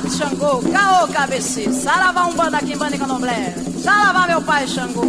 Xangô, caô, cabeci, saravá, um banda aqui, banda em candomblé, saravá, meu pai Xangô.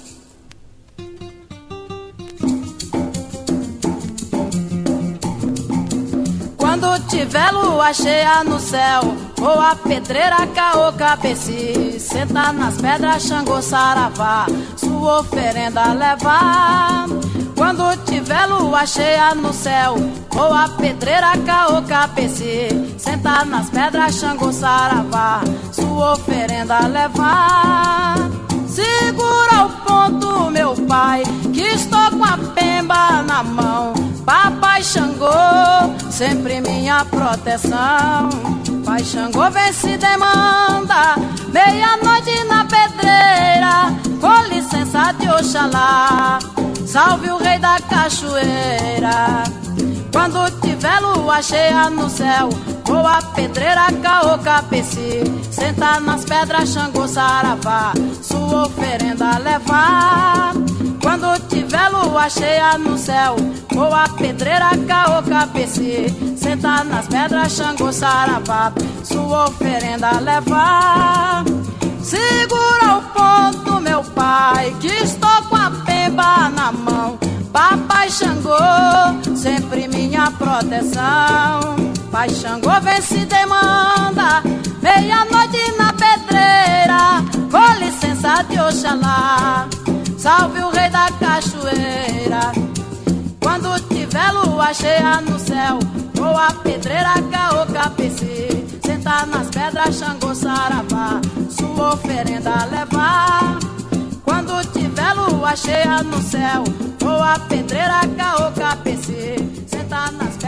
Quando tiver lua cheia no céu, ou a pedreira, caô, cabeci, senta nas pedras, Xangô, saravá, sua oferenda levar. Quando tiver lua cheia no céu, ou a pedreira, caô, cabeci, senta nas pedras, Xangô, saravá, sua oferenda levar. Segura o ponto, meu pai, que estou com a pemba na mão. Papai Xangô, sempre minha proteção. Pai Xangô, vem se demanda, meia-noite na pedreira, com licença de Oxalá, salve o rei da cachoeira. Quando tiver lua cheia no céu, ou a pedreira, caô, cabeci, senta nas pedras, Xangô, saravá, sua oferenda levar. Quando tiver lua cheia no céu, ou a pedreira, caô, cabeci, senta nas pedras, Xangô, saravá, sua oferenda levar. Segura o ponto, meu pai, que estou com a pemba na mão. Papai Xangô, sempre minha proteção. Pai Xangô, vem se demanda, meia-noite na pedreira, com licença de Oxalá, salve o rei da cachoeira. Quando tiver lua cheia no céu, ou a pedreira, caô, cabeci, senta nas pedras, Xangô, saravá, sua oferenda levar. Quando tiver lua cheia no céu, ou a pedreira, caô, cabeci, senta nas pedras,